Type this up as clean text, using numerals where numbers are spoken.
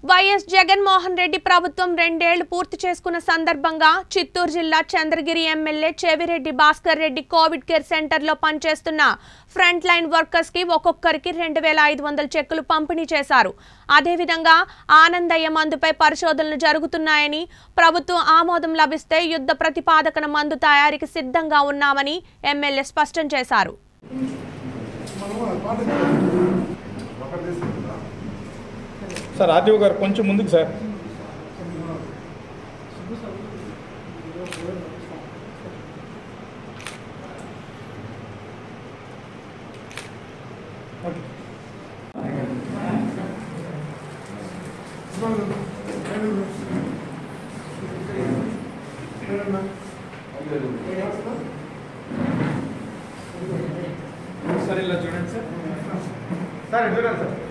YS Jaganmohan Reddy ప్రభుత్వం 2 ఏళ్లు పూర్తి చేసుకున్న సందర్భంగా చిత్తూరు జిల్లా Chandragiri MLA Chevireddy Bhaskar Reddy Covid care centre లో పనిచేస్తున్న ఫ్రంట్ లైన్ వర్కర్స్ కి ఒక్కొక్కరికి 2500 చెక్కులు పంపిణీ చేశారు. అదే విధంగా ఆనందయ్య మందుపై పరిశోధనలు జరుగుతున్నాయని, ప్రభుత్వం ఆమోదం లభిస్తే యుద్ధ ప్రతిపాదకన మందు తయారీకి సిద్ధంగా ఉన్నామని ఎమ్మెల్యే స్పష్టం చేశారు. సార్ ఆర్టీఓ గారు కొంచెం ముందుకు సార్. సార్ ఇలా చూడండి సార్. సార్ చూడండి సార్.